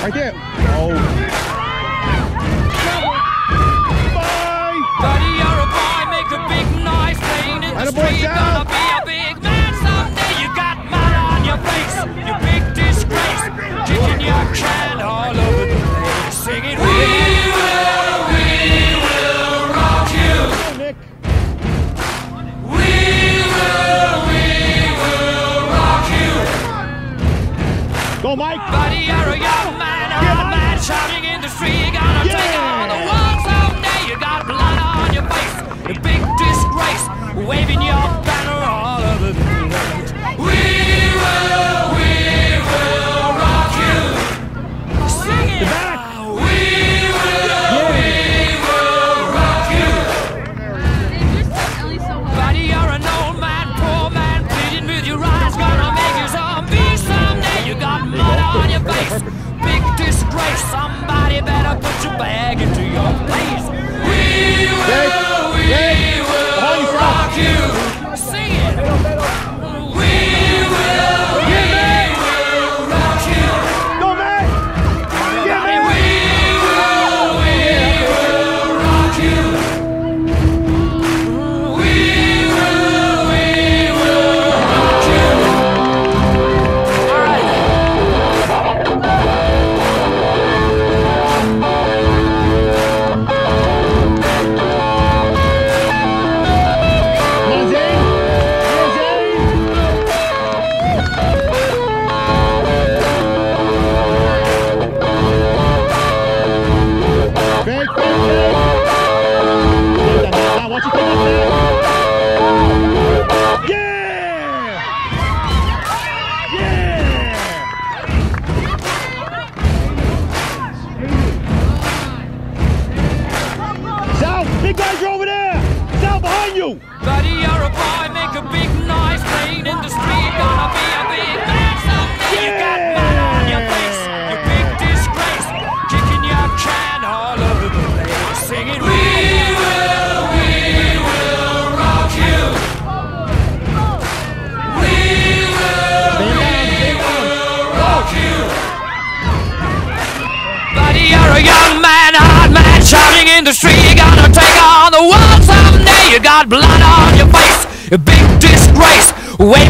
Right there. Oh. Bye. Buddy, you're a boy, make a big noise, playing in the street. Gonna be a big man someday. You got mud on your face, you big disgrace, kicking your can all over the place, singing, we will rock you. We will rock you. Go, Mike. Buddy, you're a young man, shouting in the street. Gonna take on the world someday. You got blood on your face, a big disgrace, waving your banner all over the place. We will rock you. Sing it. We will rock you. Buddy, you're an old man, poor man, pleading with your eyes. Gonna make you zombie someday. You got mud on your face, big disgrace. Somebody better put your bag into your place. We will rock you. Sing it. We will rock you. Go, man. Buddy, we will rock you. We will rock you. All right. Big guys are over there! South behind you! Buddy, you're a boy, make a big noise, playing in the street. Gonna be a big man someday. You got mud on your face, you big disgrace, kicking your can all over the place, singing, we will rock you. We will rock you. Buddy, you're a young man, hard man, shouting in the street. Gonna take on the world someday. You got blood on your face, a big disgrace. Wait.